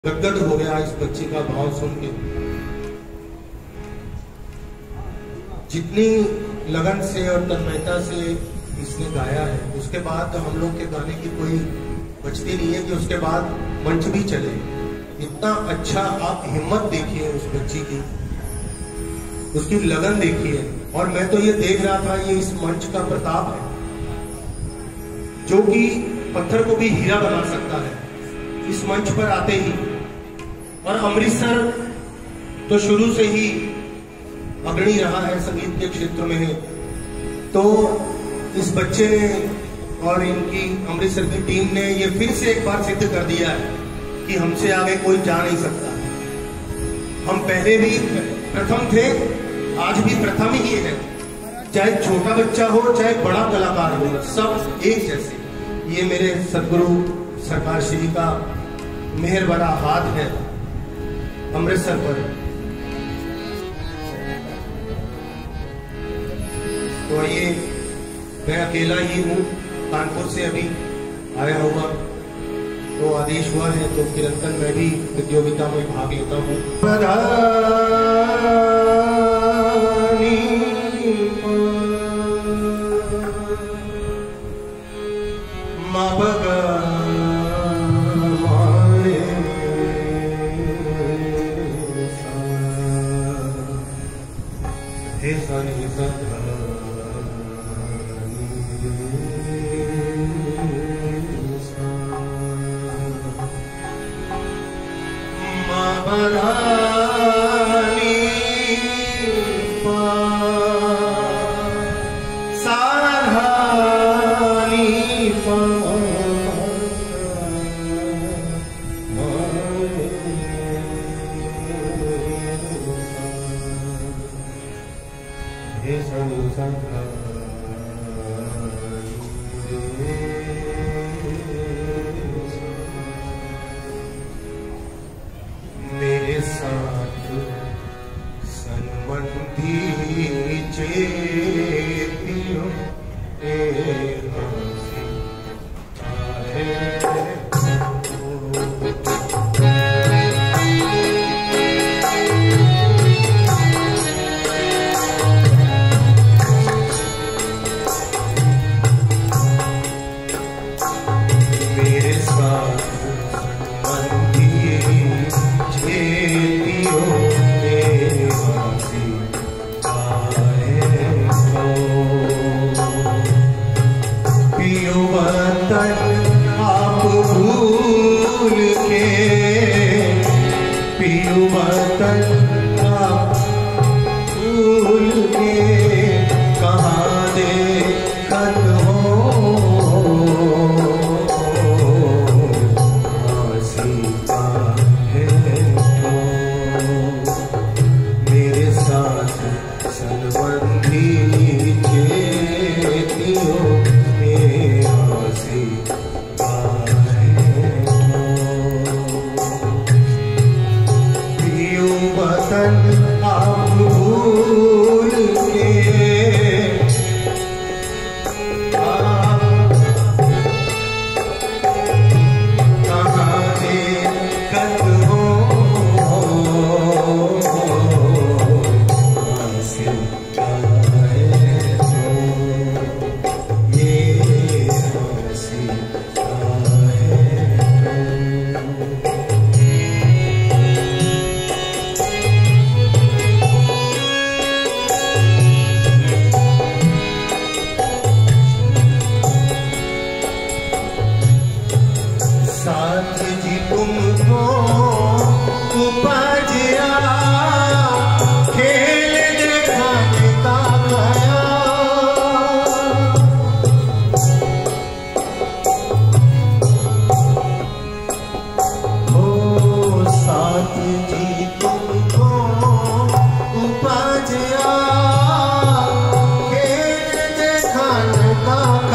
गदगद हो गया इस बच्ची का भाव सुन के। जितनी लगन से और तन्मयता से इसने गाया है, उसके बाद हम लोग के गाने की कोई बचती नहीं है कि उसके बाद मंच भी चले। इतना अच्छा आप हिम्मत देखिए उस बच्ची की, उसकी लगन देखिए। और मैं तो ये देख रहा था, ये इस मंच का प्रताप है जो कि पत्थर को भी हीरा बना सकता है इस मंच पर आते ही। और अमृतसर तो शुरू से ही अग्रणी रहा है संगीत के क्षेत्र में, तो इस बच्चे ने और इनकी अमृतसर की टीम ने ये फिर से एक बार सिद्ध कर दिया है कि हमसे आगे कोई जा नहीं सकता। हम पहले भी प्रथम थे, आज भी प्रथम ही है। चाहे छोटा बच्चा हो चाहे बड़ा कलाकार हो, सब एक जैसे। ये मेरे सदगुरु सरकार श्री का मेहर बड़ा हाथ है अमृतसर पर। तो ये मैं अकेला ही हूँ, कानपुर से अभी आया हुआ, तो आदेश हुआ है तो निरंतर मैं भी प्रतियोगिता में भाग लेता हूँ। मेरे साथ सनबंधी चेतियों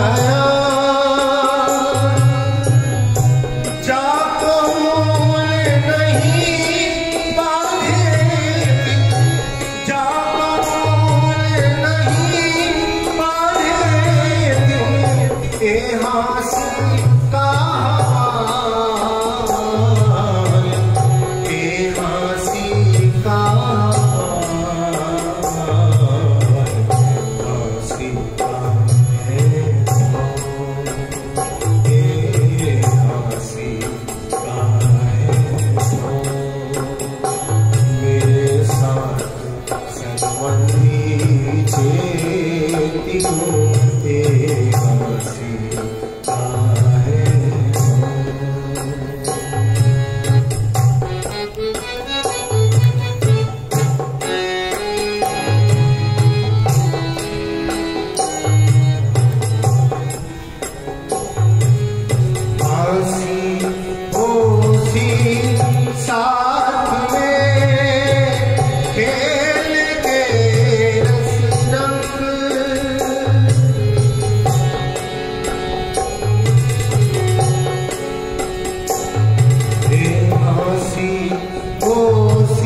जाको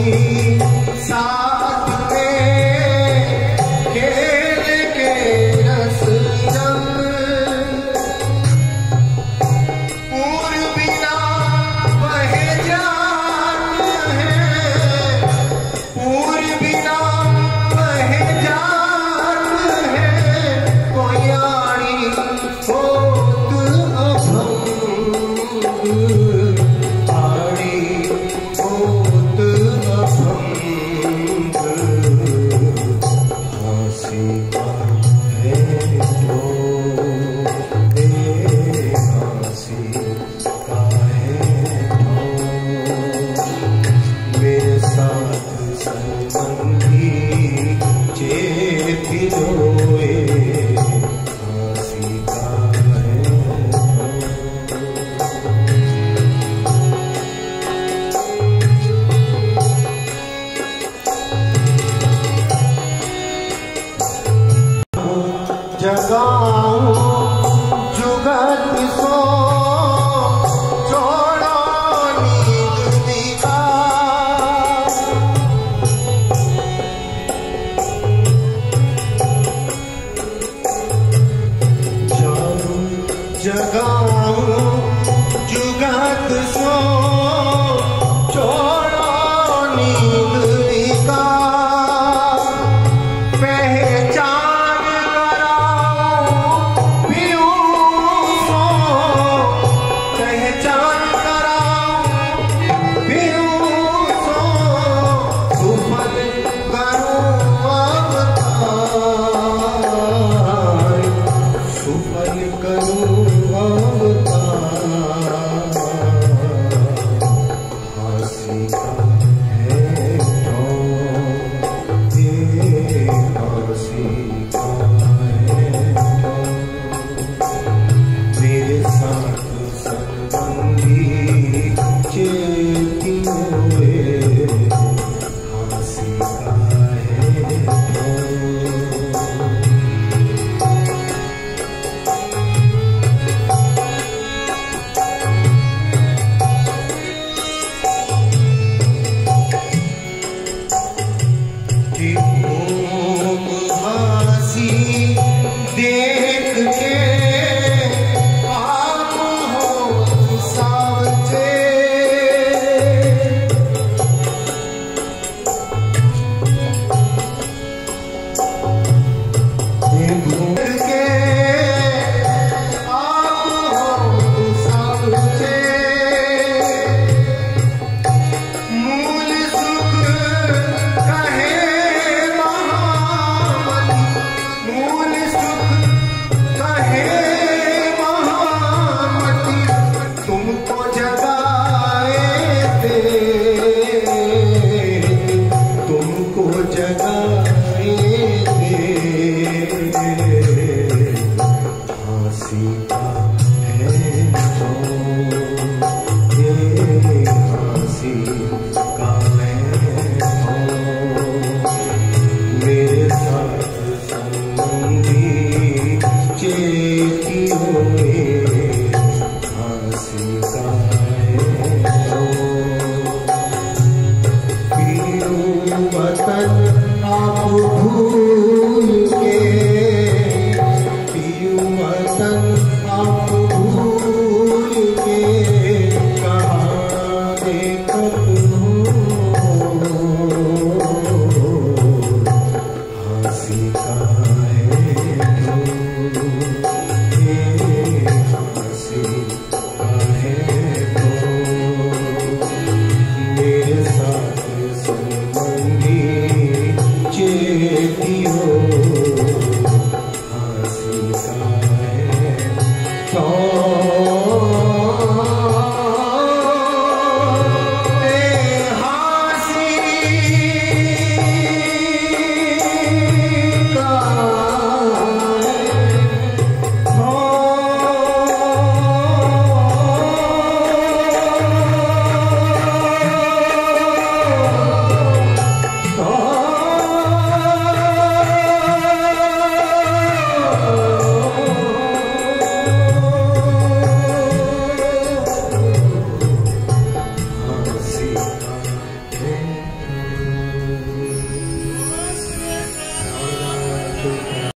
सा